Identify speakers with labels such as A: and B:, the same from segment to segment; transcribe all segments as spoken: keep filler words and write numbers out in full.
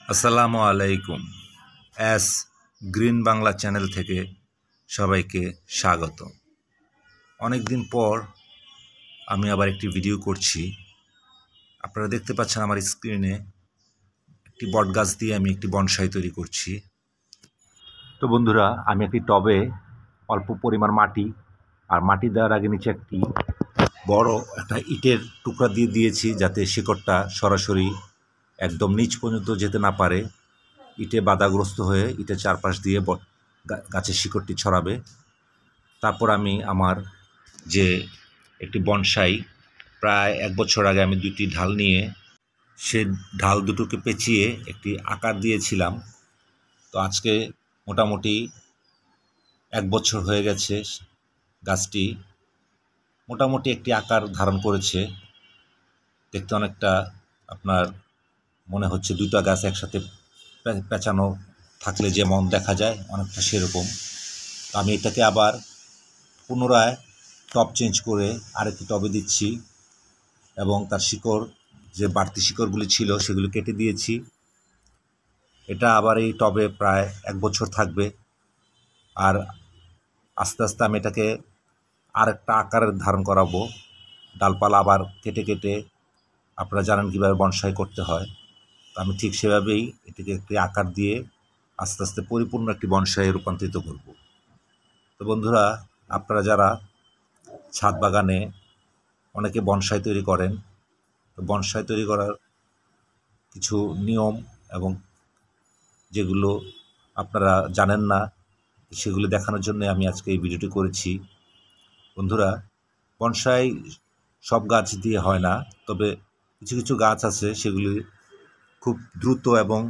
A: আসসালামু আলাইকুম। S green Bangla channel থেকে সবাইকে স্বাগত। অনেক দিন পর আমি আবার একটি ভিডিও করছি। আপনারা দেখতে পাচ্ছেন আমার স্ক্রিনে একটি বট গাছ দিয়ে আমি একটি বনসাই তৈরি করছি। তো বন্ধুরা, আমি একটি টবে অল্প পরিমাণ মাটি আর মাটি দেওয়ার আগে নিচে একটি বড় একটা ইটের টুকরা দিয়ে দিয়েছি, যাতে শিকড়টা সরাসরি একদম নিচ পর্যন্ত যেতে না পারে। ইটে বাধাগ্রস্ত হয়ে ইটের চারপাশ দিয়ে গাছের শিকড়টি ছড়াবে। তারপর আমি আমার যে একটি বনসাই প্রায় এক বছর আগে আমি দুটি ঢাল নিয়ে সে ঢাল দুটোকে পেঁচিয়ে একটি আকার দিয়েছিলাম। তো আজকে মোটামুটি এক বছর হয়ে গেছে, গাছটি মোটামুটি একটি আকার ধারণ করেছে। দেখতে অনেকটা আপনার মনে হচ্ছে দুটো গাছ একসাথে পেঁচানো থাকলে যেমন দেখা যায়, অনেকটা সেরকম। আমি এটাকে আবার পুনরায় টব চেঞ্জ করে আরেকটি টবে দিচ্ছি এবং তার শিকড় যে বাড়তি শিকড়গুলি ছিল সেগুলি কেটে দিয়েছি। এটা আবার এই টবে প্রায় এক বছর থাকবে। আর আস্তে আস্তে আমি এটাকে আরেকটা আকারের ধারণ করাবো। ডালপালা আবার কেটে কেটে, আপনারা জানেন কীভাবে বনসাই করতে হয়, তো আমি ঠিক সেভাবেই এটিকে একটি আকার দিয়ে আস্তে আস্তে পরিপূর্ণ একটি বনসাইয়ে রূপান্তরিত করব। তো বন্ধুরা, আপনারা যারা ছাদ বাগানে অনেকে বনসাই তৈরি করেন, তো বনসাই তৈরি করার কিছু নিয়ম এবং যেগুলো আপনারা জানেন না সেগুলো দেখানোর জন্য আমি আজকে এই ভিডিওটি করেছি। বন্ধুরা, বনসাই সব গাছ দিয়ে হয় না, তবে কিছু কিছু গাছ আছে সেগুলি খুব দ্রুত এবং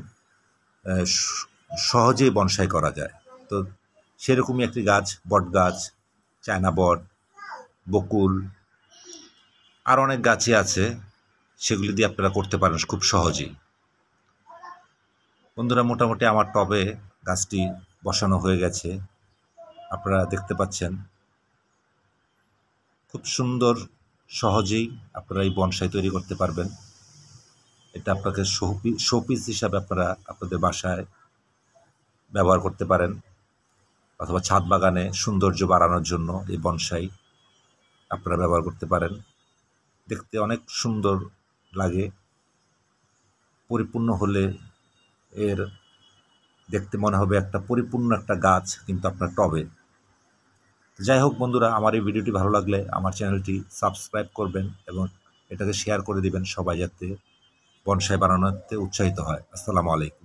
A: সহজেই বনসাই করা যায়। তো সেরকমই একটি গাছ বট গাছ, চায়না বট, বকুল, আর অনেক গাছই আছে, সেগুলি দিয়ে আপনারা করতে পারেন খুব সহজেই। বন্ধুরা, মোটামুটি আমার টবে গাছটি বসানো হয়ে গেছে, আপনারা দেখতে পাচ্ছেন। খুব সুন্দর, সহজেই আপনারা এই বনসাই তৈরি করতে পারবেন। এটা আপনাকে শোপিস হিসাবে আপনারা আপনাদের বাসায় ব্যবহার করতে পারেন, অথবা ছাদ বাগানে সৌন্দর্য বাড়ানোর জন্য এই বনসাই আপনারা ব্যবহার করতে পারেন। দেখতে অনেক সুন্দর লাগে। পরিপূর্ণ হলে এর দেখতে মনে হবে একটা পরিপূর্ণ একটা গাছ, কিন্তু আপনার টবে। যাই হোক বন্ধুরা, আমার এই ভিডিওটি ভালো লাগলে আমার চ্যানেলটি সাবস্ক্রাইব করবেন এবং এটাকে শেয়ার করে দিবেন সবাই, যাতে বনসাই বানানোতে উৎসাহিত হয়। আসসালামু আলাইকুম।